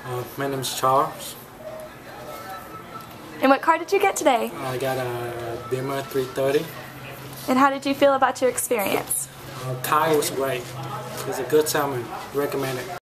My name is Chow. And what car did you get today? I got a Beamer 330. And how did you feel about your experience? Car was great. It's a good time and recommend it.